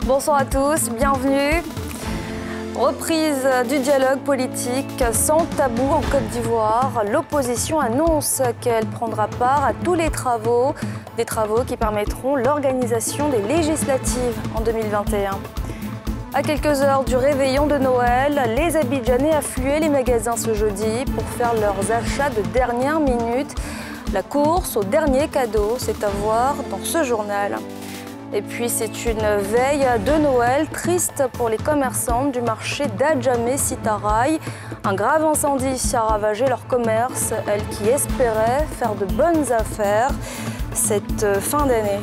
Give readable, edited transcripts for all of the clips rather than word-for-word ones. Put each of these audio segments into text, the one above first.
Bonsoir à tous, bienvenue. Reprise du dialogue politique sans tabou en Côte d'Ivoire. L'opposition annonce qu'elle prendra part à tous les travaux, des travaux qui permettront l'organisation des législatives en 2021. À quelques heures du réveillon de Noël, les Abidjanais affluaient les magasins ce jeudi pour faire leurs achats de dernière minute. La course au dernier cadeau, c'est à voir dans ce journal. Et puis c'est une veille de Noël triste pour les commerçantes du marché d'Adjamé-Sitaray. Un grave incendie a ravagé leur commerce, elles qui espéraient faire de bonnes affaires cette fin d'année.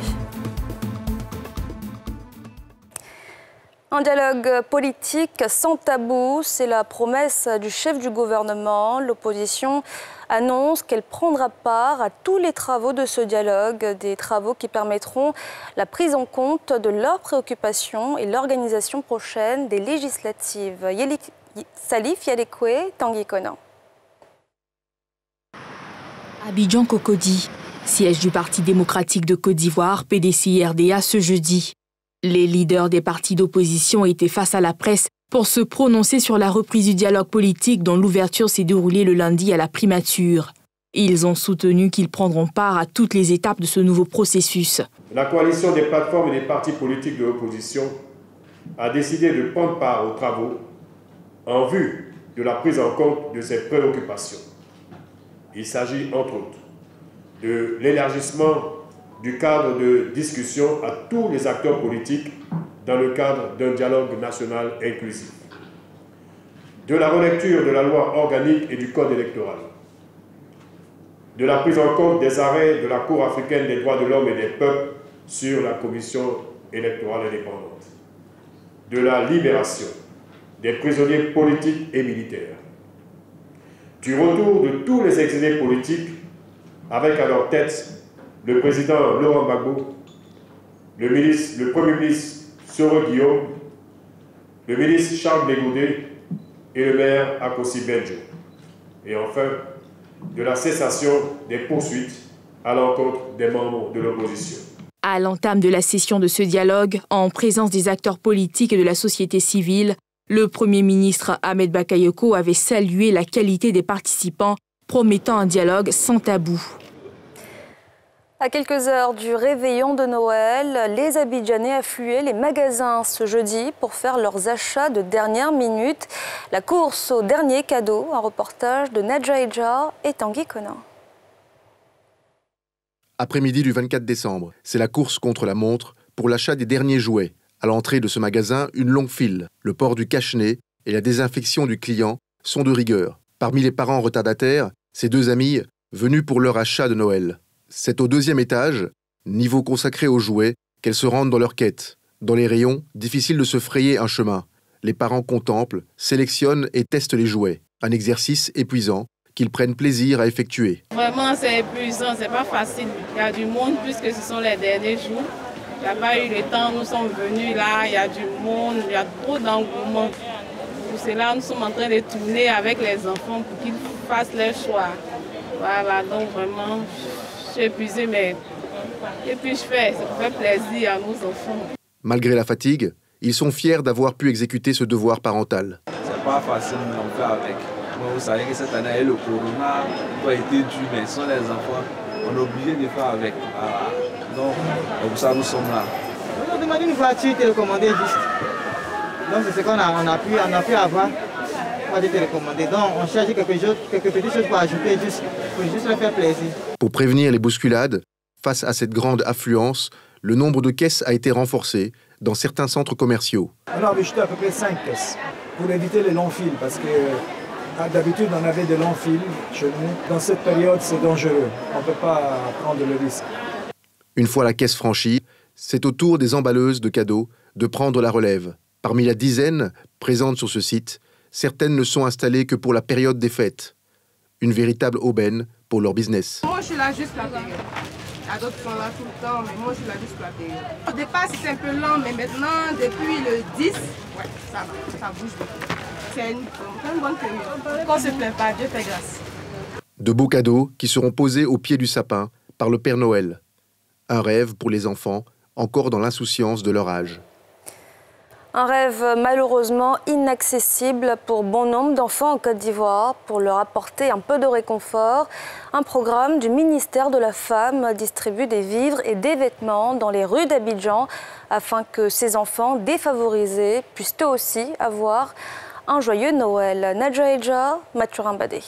Un dialogue politique sans tabou, c'est la promesse du chef du gouvernement. L'opposition annonce qu'elle prendra part à tous les travaux de ce dialogue, des travaux qui permettront la prise en compte de leurs préoccupations et l'organisation prochaine des législatives. Salif Yalekwe, Tanguy Kona. Abidjan Cocody, siège du Parti démocratique de Côte d'Ivoire, PDCI-RDA, ce jeudi. Les leaders des partis d'opposition étaient face à la presse pour se prononcer sur la reprise du dialogue politique dont l'ouverture s'est déroulée le lundi à la primature. Ils ont soutenu qu'ils prendront part à toutes les étapes de ce nouveau processus. La coalition des plateformes et des partis politiques de l'opposition a décidé de prendre part aux travaux en vue de la prise en compte de ses préoccupations. Il s'agit entre autres de l'élargissement du cadre de discussion à tous les acteurs politiques dans le cadre d'un dialogue national inclusif, de la relecture de la loi organique et du code électoral, de la prise en compte des arrêts de la Cour africaine des droits de l'homme et des peuples sur la commission électorale indépendante, de la libération des prisonniers politiques et militaires, du retour de tous les exilés politiques avec à leur tête le président Laurent Gbagbo, le Premier ministre Soro Guillaume, le ministre Charles Bégoudé et le maire Akossi Benjo. Et enfin, de la cessation des poursuites à l'encontre des membres de l'opposition. À l'entame de la session de ce dialogue, en présence des acteurs politiques et de la société civile, le Premier ministre Ahmed Bakayoko avait salué la qualité des participants, promettant un dialogue sans tabou. À quelques heures du réveillon de Noël, les Abidjanais affluaient les magasins ce jeudi pour faire leurs achats de dernière minute. La course au dernier cadeau, un reportage de Nadja Eja et Tanguy Kona. Après-midi du 24 décembre, c'est la course contre la montre pour l'achat des derniers jouets. À l'entrée de ce magasin, une longue file. Le port du cache-nez et la désinfection du client sont de rigueur. Parmi les parents retardataires, ces deux amies venues pour leur achat de Noël. C'est au deuxième étage, niveau consacré aux jouets, qu'elles se rendent dans leur quête. Dans les rayons, difficile de se frayer un chemin. Les parents contemplent, sélectionnent et testent les jouets. Un exercice épuisant qu'ils prennent plaisir à effectuer. Vraiment, c'est épuisant, c'est pas facile. Il y a du monde puisque ce sont les derniers jours. Il n'y a pas eu le temps, nous sommes venus là, il y a du monde, il y a trop d'engouement. Pour cela, nous sommes en train de tourner avec les enfants pour qu'ils fassent leur choix. Voilà, donc vraiment, je suis épuisée, mais que puis-je faire? Ça fait plaisir à nos enfants. Malgré la fatigue, ils sont fiers d'avoir pu exécuter ce devoir parental. C'est pas facile d'en faire avec. Moi, vous savez que cette année, le corona a été dur, mais sans les enfants, on est obligé de faire avec. Donc, pour ça, nous sommes là. On a demandé une voiture télécommandée juste. Donc, c'est ce qu'on a pu avoir. On va télécommander. Donc, on cherche quelques petites choses pour ajouter, pour juste leur faire plaisir. Pour prévenir les bousculades, face à cette grande affluence, le nombre de caisses a été renforcé dans certains centres commerciaux. On a rajouté à peu près 5 caisses pour éviter les longs fils, parce que d'habitude, on avait des longs fils chez nous. Dans cette période, c'est dangereux. On ne peut pas prendre le risque. Une fois la caisse franchie, c'est au tour des emballeuses de cadeaux de prendre la relève. Parmi la dizaine présente sur ce site, certaines ne sont installées que pour la période des fêtes. Une véritable aubaine pour leur business. Moi, je suis là juste la période. Il y a d'autres qui sont là tout le temps, mais moi, je suis là juste la période. Au départ, c'était un peu lent, mais maintenant, depuis le 10, ça va, ça bouge beaucoup. C'est une bonne période. Qu'on ne se plaint pas, Dieu fait grâce. De beaux cadeaux qui seront posés au pied du sapin par le Père Noël. Un rêve pour les enfants, encore dans l'insouciance de leur âge. Un rêve malheureusement inaccessible pour bon nombre d'enfants en Côte d'Ivoire. Pour leur apporter un peu de réconfort, un programme du ministère de la Femme distribue des vivres et des vêtements dans les rues d'Abidjan afin que ces enfants défavorisés puissent eux aussi avoir un joyeux Noël. Nadja Eja, Mathurin Badé.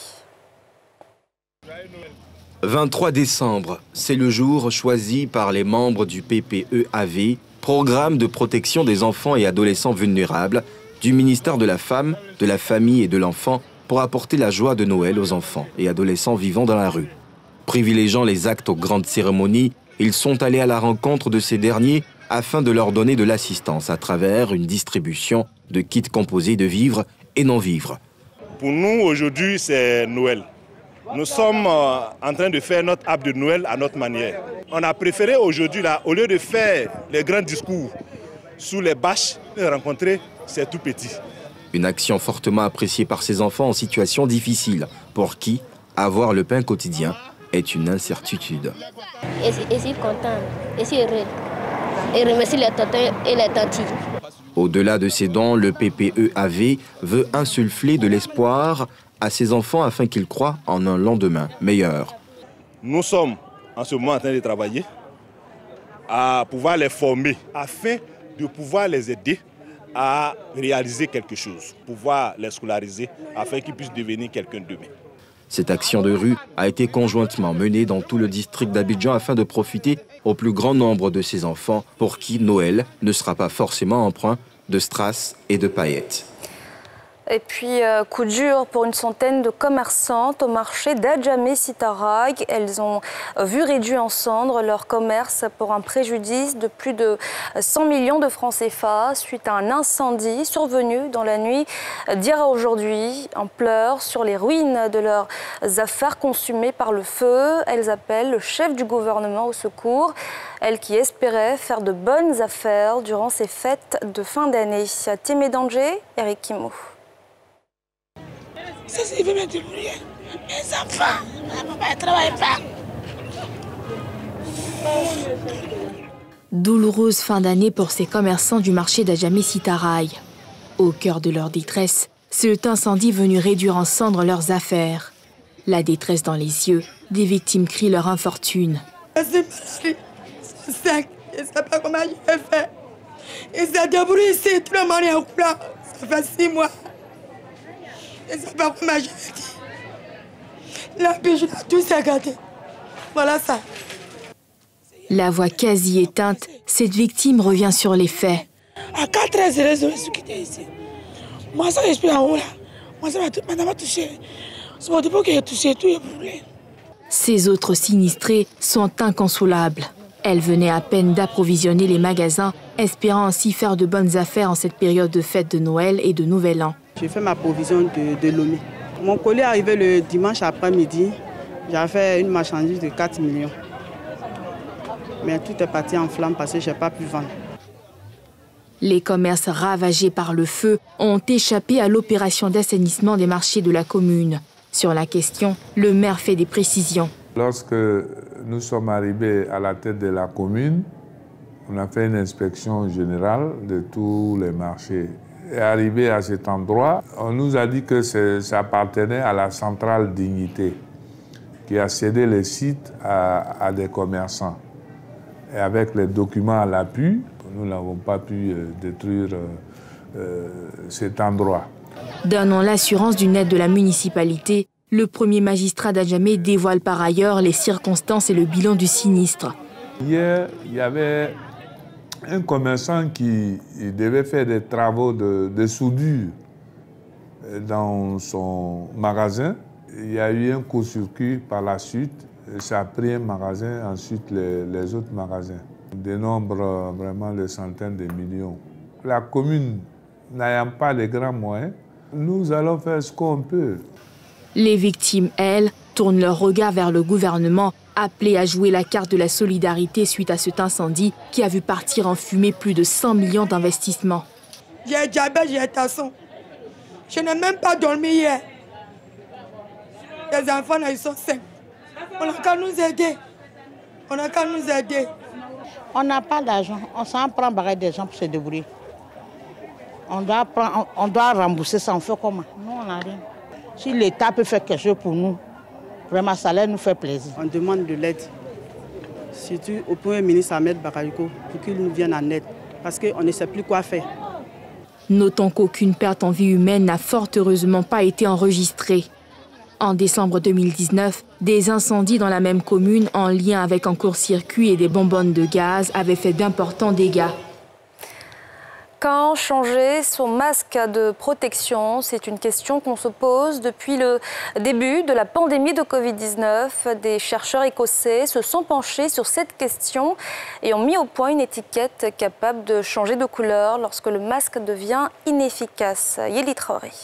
23 décembre, c'est le jour choisi par les membres du PPEAV, Programme de protection des enfants et adolescents vulnérables, du ministère de la Femme, de la Famille et de l'Enfant pour apporter la joie de Noël aux enfants et adolescents vivant dans la rue. Privilégiant les actes aux grandes cérémonies, ils sont allés à la rencontre de ces derniers afin de leur donner de l'assistance à travers une distribution de kits composés de vivres et non-vivres. Pour nous, aujourd'hui, c'est Noël. Nous sommes en train de faire notre arbre de Noël à notre manière. On a préféré aujourd'hui, au lieu de faire les grands discours sous les bâches, de rencontrer ces tout petits. Une action fortement appréciée par ces enfants en situation difficile, pour qui avoir le pain quotidien est une incertitude. Je suis content, je suis heureux. Et remercie les tontons et les tantis. Au-delà de ces dons, le PPEAV veut insuffler de l'espoir à ces enfants afin qu'ils croient en un lendemain meilleur. Nous sommes en ce moment en train de travailler à pouvoir les former afin de pouvoir les aider à réaliser quelque chose, pouvoir les scolariser afin qu'ils puissent devenir quelqu'un d'eux-mêmes. Cette action de rue a été conjointement menée dans tout le district d'Abidjan afin de profiter au plus grand nombre de ces enfants pour qui Noël ne sera pas forcément empreint de strass et de paillettes. Et puis, coup dur pour une centaine de commerçantes au marché d'Adjamé-Sitaraï. Elles ont vu réduit en cendres leur commerce pour un préjudice de plus de 100 millions de francs CFA suite à un incendie survenu dans la nuit d'hier à aujourd'hui. En pleurs sur les ruines de leurs affaires consumées par le feu. Elles appellent le chef du gouvernement au secours. Elles qui espéraient faire de bonnes affaires durant ces fêtes de fin d'année. Timé Danger, Eric Kimou. C'est me débrouiller. Mes enfants, papa ne travaille pas. Douloureuse fin d'année pour ces commerçants du marché d'Adjamé-Sitaraï. Au cœur de leur détresse, cet incendie venu réduire en cendres leurs affaires. La détresse dans les yeux, des victimes crient leur infortune. Je ne sais pas comment j'ai fait. Ils s'est débrouillé ici, tout le monde est au plat. Ça fait 6 mois. Je ne sais pas comment j'ai dit. La bijoux, tout s'est gâté. Voilà ça. La voix quasi éteinte, cette victime revient sur les faits. À 4h, je suis quitté ici. Moi, ça, je suis en haut là. Moi, ça m'a touché. C'est mon dépôt qui a touché, tout est brûlé. Ces autres sinistrés sont inconsolables. Elles venaient à peine d'approvisionner les magasins, espérant ainsi faire de bonnes affaires en cette période de fête de Noël et de Nouvel An. J'ai fait ma provision de Lomé. Mon colis est arrivé le dimanche après-midi. J'ai fait une marchandise de 4 millions. Mais tout est parti en flammes parce que je n'ai pas pu vendre. Les commerces ravagés par le feu ont échappé à l'opération d'assainissement des marchés de la commune. Sur la question, le maire fait des précisions. Lorsque nous sommes arrivés à la tête de la commune, on a fait une inspection générale de tous les marchés. Et arrivé à cet endroit, on nous a dit que ça appartenait à la centrale Dignité, qui a cédé les sites à des commerçants. Et avec les documents à l'appui, nous n'avons pas pu détruire cet endroit. Donnant l'assurance d'une aide de la municipalité, le premier magistrat d'Adjamé dévoile par ailleurs les circonstances et le bilan du sinistre. Hier, il y avait un commerçant qui devait faire des travaux de soudure dans son magasin. Il y a eu un court-circuit par la suite. Ça a pris un magasin, ensuite les autres magasins. Des nombres vraiment de centaines de millions. La commune n'ayant pas les grands moyens, nous allons faire ce qu'on peut. Les victimes, elles, tournent leur regard vers le gouvernement, appelé à jouer la carte de la solidarité suite à cet incendie qui a vu partir en fumée plus de 100 millions d'investissements. J'ai diabète, j'ai tension. Je n'ai même pas dormi hier. Les enfants, là, ils sont 5. On n'a qu'à nous aider. On n'a qu'à nous aider. On n'a pas d'argent. On s'en prend barrer des gens pour se débrouiller. On doit rembourser ça, on fait comment? Nous, on n'a rien. Si l'État peut faire quelque chose pour nous, vraiment, ça nous fait plaisir. On demande de l'aide, surtout au Premier ministre Ahmed Bakayoko, pour qu'il nous vienne en aide, parce qu'on ne sait plus quoi faire. Notons qu'aucune perte en vie humaine n'a fort heureusement pas été enregistrée. En décembre 2019, des incendies dans la même commune en lien avec un court-circuit et des bonbonnes de gaz avaient fait d'importants dégâts. Quand changer son masque de protection? C'est une question qu'on se pose depuis le début de la pandémie de Covid-19. Des chercheurs écossais se sont penchés sur cette question et ont mis au point une étiquette capable de changer de couleur lorsque le masque devient inefficace. Yéli Traoré.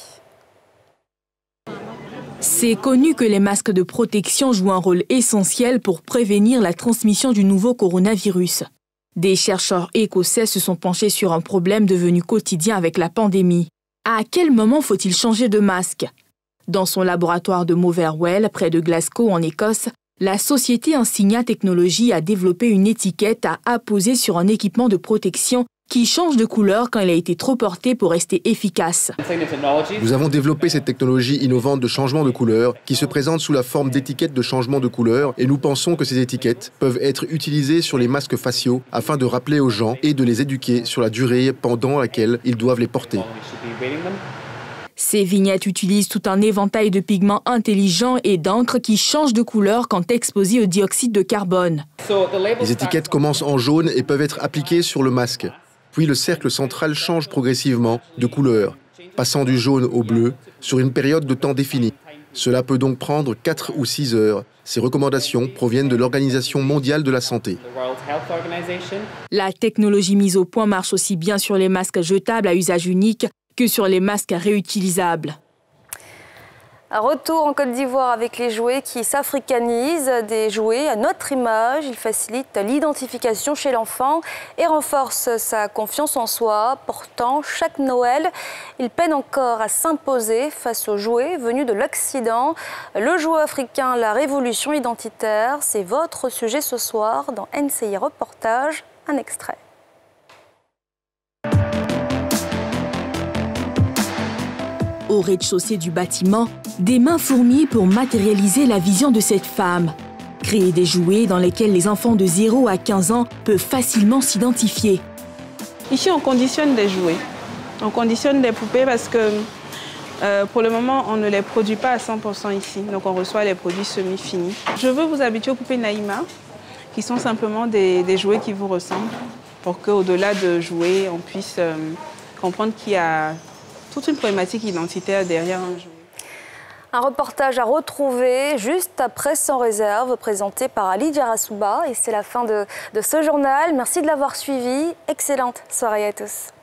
C'est connu que les masques de protection jouent un rôle essentiel pour prévenir la transmission du nouveau coronavirus. Des chercheurs écossais se sont penchés sur un problème devenu quotidien avec la pandémie. À quel moment faut-il changer de masque? Dans son laboratoire de Motherwell, près de Glasgow, en Écosse, la société Insignia Technologies a développé une étiquette à apposer sur un équipement de protection qui change de couleur quand il a été trop porté pour rester efficace. Nous avons développé cette technologie innovante de changement de couleur qui se présente sous la forme d'étiquettes de changement de couleur et nous pensons que ces étiquettes peuvent être utilisées sur les masques faciaux afin de rappeler aux gens et de les éduquer sur la durée pendant laquelle ils doivent les porter. Ces vignettes utilisent tout un éventail de pigments intelligents et d'encre qui changent de couleur quand exposés au dioxyde de carbone. Les étiquettes commencent en jaune et peuvent être appliquées sur le masque. Puis le cercle central change progressivement de couleur, passant du jaune au bleu sur une période de temps définie. Cela peut donc prendre 4 ou 6 heures. Ces recommandations proviennent de l'Organisation mondiale de la santé. La technologie mise au point marche aussi bien sur les masques jetables à usage unique que sur les masques réutilisables. Un retour en Côte d'Ivoire avec les jouets qui s'africanisent, des jouets à notre image. Ils facilitent l'identification chez l'enfant et renforcent sa confiance en soi. Pourtant, chaque Noël, il peine encore à s'imposer face aux jouets venus de l'Occident. Le jouet africain, la révolution identitaire, c'est votre sujet ce soir dans NCI Reportage. Un extrait. Au rez-de-chaussée du bâtiment, des mains fourmillent pour matérialiser la vision de cette femme. Créer des jouets dans lesquels les enfants de 0 à 15 ans peuvent facilement s'identifier. Ici, on conditionne des jouets. On conditionne des poupées parce que pour le moment, on ne les produit pas à 100% ici. Donc, on reçoit les produits semi-finis. Je veux vous habituer aux poupées Naïma, qui sont simplement des jouets qui vous ressemblent, pour qu'au-delà de jouer, on puisse comprendre qu'il y a toute une problématique identitaire derrière un jouet. Un reportage à retrouver juste après Sans réserve, présenté par Ali Djarasouba. Et c'est la fin de ce journal. Merci de l'avoir suivi. Excellente soirée à tous.